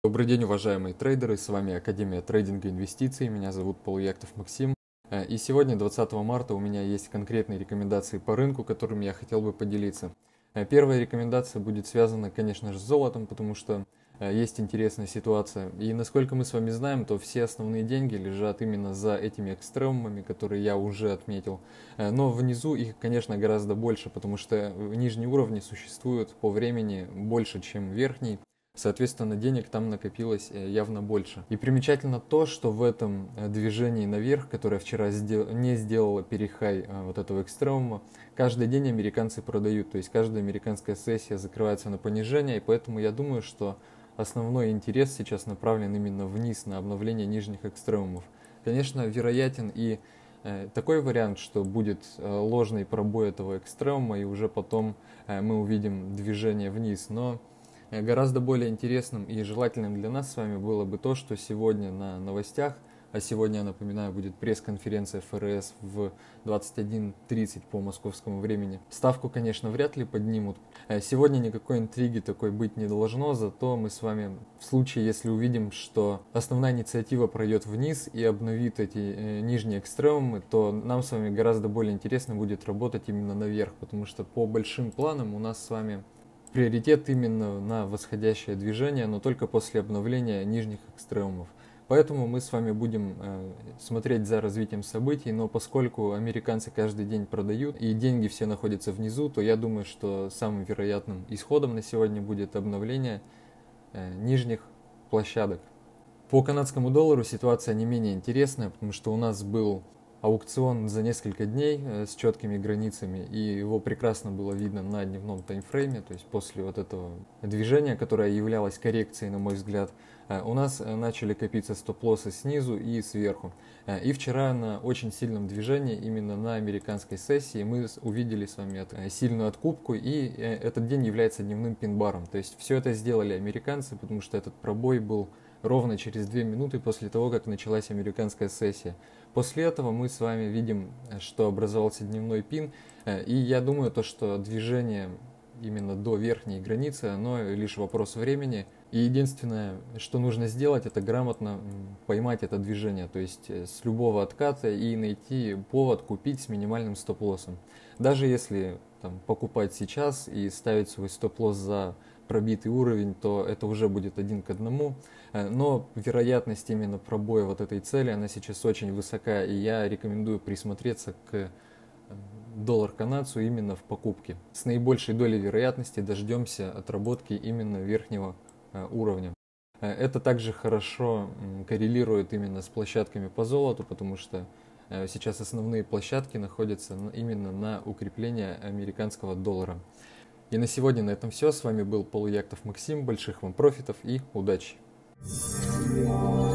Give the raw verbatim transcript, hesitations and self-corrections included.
Добрый день, уважаемые трейдеры, с вами Академия трейдинга и инвестиций, меня зовут Полуяктов Максим. И сегодня, двадцатого марта, у меня есть конкретные рекомендации по рынку, которыми я хотел бы поделиться. Первая рекомендация будет связана, конечно же, с золотом, потому что есть интересная ситуация. И насколько мы с вами знаем, то все основные деньги лежат именно за этими экстремумами, которые я уже отметил. Но внизу их, конечно, гораздо больше, потому что нижние уровни существуют по времени больше, чем верхний. Соответственно, денег там накопилось явно больше. И примечательно то, что в этом движении наверх, которое вчера сдел... не сделало перехай вот этого экстремума, каждый день американцы продают. То есть каждая американская сессия закрывается на понижение. И поэтому я думаю, что основной интерес сейчас направлен именно вниз, на обновление нижних экстремумов. Конечно, вероятен и такой вариант, что будет ложный пробой этого экстремума, и уже потом мы увидим движение вниз. Но гораздо более интересным и желательным для нас с вами было бы то, что сегодня на новостях, а сегодня, я напоминаю, будет пресс-конференция эф эр эс в двадцать один тридцать по московскому времени. Ставку, конечно, вряд ли поднимут. Сегодня никакой интриги такой быть не должно, зато мы с вами в случае, если увидим, что основная инициатива пройдет вниз и обновит эти э, нижние экстремумы, то нам с вами гораздо более интересно будет работать именно наверх, потому что по большим планам у нас с вами приоритет именно на восходящее движение, но только после обновления нижних экстремумов. Поэтому мы с вами будем э, смотреть за развитием событий, но поскольку американцы каждый день продают и деньги все находятся внизу, то я думаю, что самым вероятным исходом на сегодня будет обновление э, нижних площадок. По канадскому доллару ситуация не менее интересная, потому что у нас был аукцион за несколько дней э, с четкими границами, и его прекрасно было видно на дневном таймфрейме, то есть после вот этого движения, которое являлось коррекцией, на мой взгляд, э, у нас э, начали копиться стоп-лоссы снизу и сверху. Э, и вчера на очень сильном движении, именно на американской сессии, мы увидели с вами э, сильную откупку, и э, этот день является дневным пин-баром. То есть все это сделали американцы, потому что этот пробой был ровно через две минуты после того, как началась американская сессия. После этого мы с вами видим, что образовался дневной пин, и я думаю, то, что движение именно до верхней границы, оно лишь вопрос времени. И единственное, что нужно сделать, это грамотно поймать это движение, то есть с любого отката и найти повод купить с минимальным стоп-лоссом. Даже если там, покупать сейчас и ставить свой стоп-лосс за пробитый уровень, то это уже будет один к одному. Но вероятность именно пробоя вот этой цели, она сейчас очень высока, и я рекомендую присмотреться к доллар-канадцу именно в покупке. С наибольшей долей вероятности дождемся отработки именно верхнего уровня. Это также хорошо коррелирует именно с площадками по золоту, потому что сейчас основные площадки находятся именно на укрепление американского доллара. И на сегодня на этом все. С вами был Полуяктов Максим. Больших вам профитов и удачи!